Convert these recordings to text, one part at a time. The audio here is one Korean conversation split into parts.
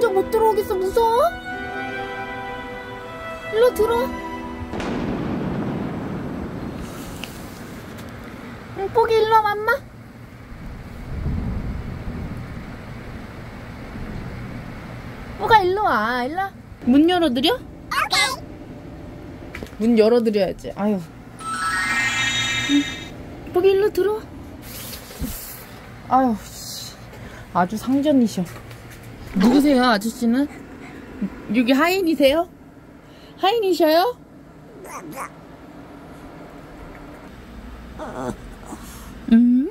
혼자 못 들어오겠어. 무서워? 일로 들어. 응, 뽀기 일로 와. 맘마. 뽀가 일로 와. 일로 와. 문 열어드려? 오케이. 문 열어드려야지. 아유. 응. 뽀기 일로 들어. 아유, 아주 상전이셔. 누구세요, 아저씨는? 여기 하인이세요? 하인이셔요? 응?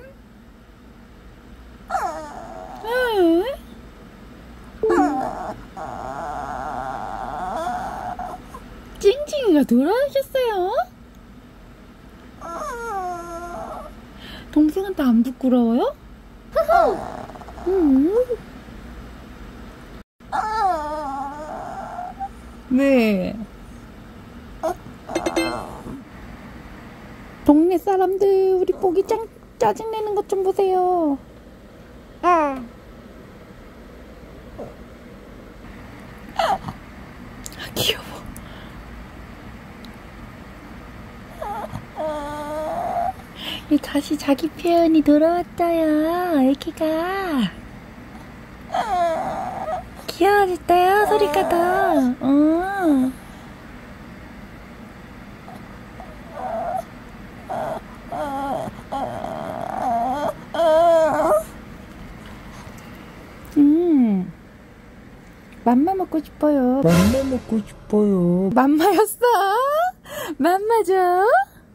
찡찡이가 돌아오셨어요? 동생한테 안 부끄러워요? 네. 동네 사람들 우리 뽀기 짜증내는 것 좀 보세요. 아, 귀여워. 다시 자기 표현이 돌아왔어요. 애기가 귀여워졌어요. 소리가 더. 맘마 먹고 싶어요. 맘마 먹고 싶어요. 맘마였어? 맘마죠?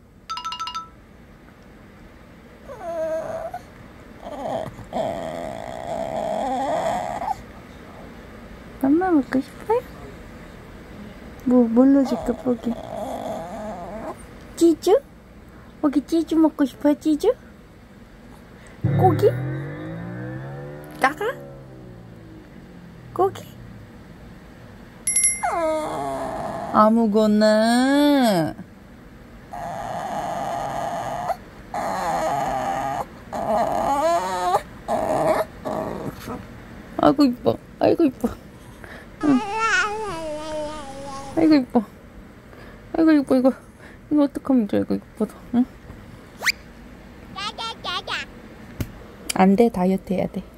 맘마 먹고 싶어요? 뭘로 줄까, 뽀기? 찌주? 뽀기 찌주 먹고 싶어요, 찌주? 고기? 까가? 고기? 아무거나. 아이고 이뻐. 아이고 이뻐. 응. 아이고 이뻐. 아이고 이뻐. 이거 어떡하면 좋아. 이거 이뻐서. 응? 안 돼. 다이어트 해야 돼.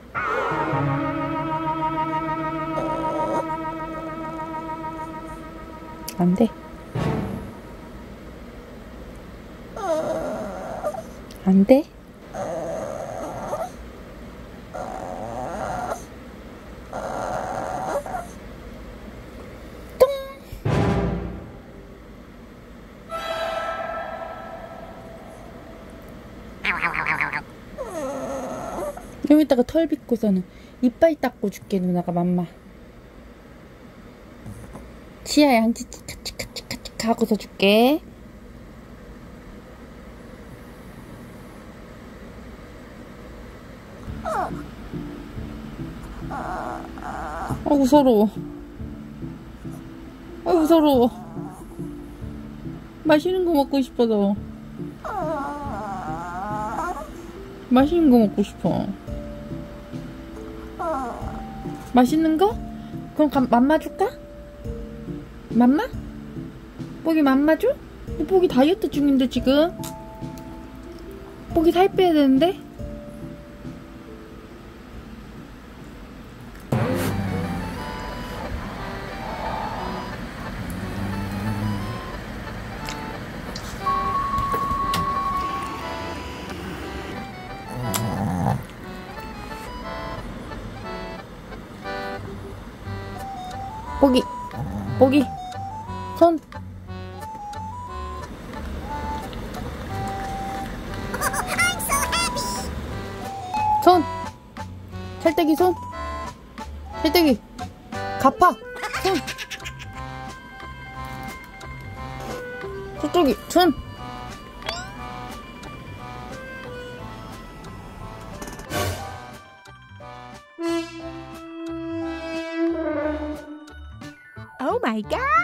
안 돼. 안 돼. 똥. 여기다가 털 빗고서는 이빨 닦고 줄게. 누나가 맘마. 치아에 한 치카치카치카치카 하고서 줄게. 아이고 서러워. 아이고 서러워. 맛있는 거 먹고 싶어서. 맛있는 거 먹고 싶어. 맛있는 거? 그럼 맘마 줄까? 맘마? 뽀기 맘마 줘? 뽀기 다이어트 중인데 지금. 뽀기 살 빼야 되는데. 뽀기 뽀기 손. 손. 찰떡이 손. 찰떡이 가파 손. 찰떡이 손. Oh my god!